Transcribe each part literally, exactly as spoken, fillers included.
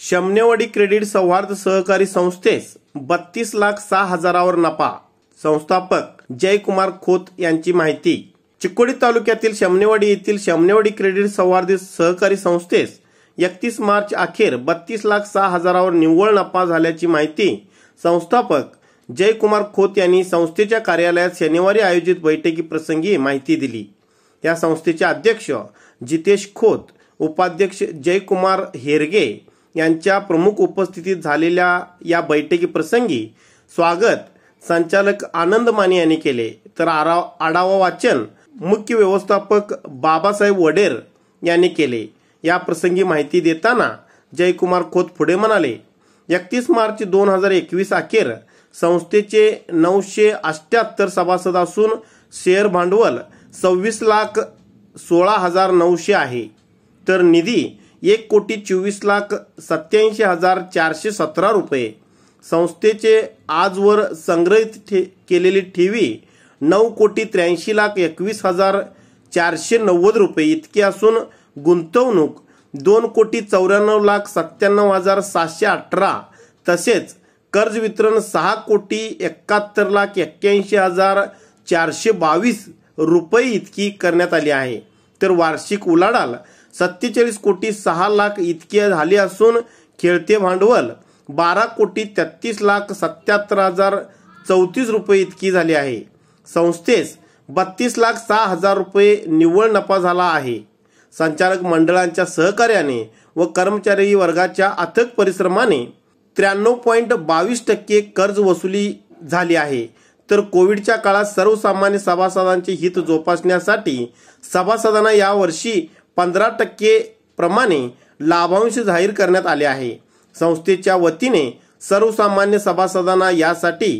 Shamnewadi credit सौहार्द सहकारी संस्थेस बत्तीस लाख सहा हजारावर नफा। संस्थापक जयकुमार खोत यांची माहिती। चिकोडी तालुक्यातील शमनेवाडी येथील शमनेवाडी क्रेडिट सौहार्द सहकारी संस्थेस एकतीस मार्च अखेर बत्तीस लाख सहा हजारावर निव्वळ नफा झाल्याची माहिती संस्थापक जयकुमार खोत यांनी संस्थेच्या कार्यालयात शनिवारी आयोजित बैठकी प्रसंगी माहिती दिली। या संस्थेचे अध्यक्ष जितेश खोत, उपाध्यक्ष जयकुमार हेरगे यांच्या प्रमुख उपस्थितीत झालेल्या या बैठकी प्रसंगी स्वागत संचालक आनंद माने यांनी केले, तर आढावा वाचन मुख्य व्यवस्थापक बाबासाहेब वडेर यांनी केले। या प्रसंगी माहिती देताना जयकुमार खोत पुढे म्हणाले, एकतीस मार्च दोन हजार एकवीस अखेर संस्थेचे नऊशे अठ्ठ्याहत्तर सभासद असून शेअर भांडवल सव्वीस लाख सोळा हजार नऊशे आहे, तर निधी एक कोटी चोवीस लाख सत्याऐंशी हजार चारशे सतरा रुपये। संस्थेचे आजवर संग्रहित ठे, केलेली ठेवी नऊ कोटी त्र्याऐंशी लाख एकवीस हजार चारशे नव्वद रुपये इतकी असून गुंतवणूक दोन कोटी चौऱ्याण्णव लाख सत्त्याण्णव हजार सातशे अठरा, तसेच कर्ज वितरण सहा कोटी एकाहत्तर लाख एक्क्याऐंशी हजार चारशे बावीस रुपये इतकी करण्यात आली आहे, तर वार्षिक उलाढाल सत्तेचाळीस कोटी सहा लाख इतकी झाली असून खेळते भांडवल बारा कोटी तेहतीस लाख सत्याहत्तर हजार चौतीस रुपये इतकी झाली आहे। संस्थेस बत्तीस लाख सहा हजार रुपये निव्वळ नफा झाला आहे। संचालक मंडळांच्या सहकार्याने व कर्मचारी वर्गाच्या अथक परिश्रमाने त्र्याण्णव पॉईंट बावीस टक्के कर्ज वसुली झाली आहे, तर कोविडच्या काळात सर्वसामान्य सभासदांचे हित जोपासण्यासाठी सभासदांना यावर्षी पंधरा टक्के प्रमाणे लाभांश जाहीर करण्यात आले आहे। संस्थेच्या वतीने सर्वसामान्य सभासदांना यासाठी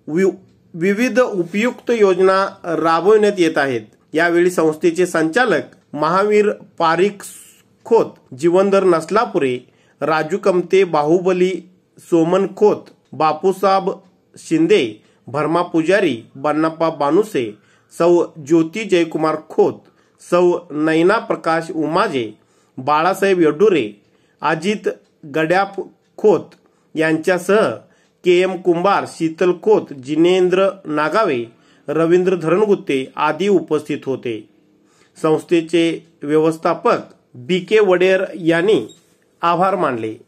विविध उपयुक्त योजना राबविण्यात येत आहेत। यावेळी संस्थेचे संचालक महावीर पारिक खोत, जीवनधर नसलापुरे, राजू कमते, बाहुबली सोमन खोत, बापूसाहेब शिंदे, भरमा पुजारी, बन्नाप्पा बानुसे, सौ ज्योती जयकुमार खोत, सौ नैना प्रकाश उमाजे, बाळासाहेब यडुरे, अजित गड्याप खोत यांच्यासह के एम कुंभार, शीतल खोत, जिनेंद्र नागावे, रवींद्र धरणगुत्ते आदी उपस्थित होते। संस्थेचे व्यवस्थापक बी के वडेर यांनी आभार मानले।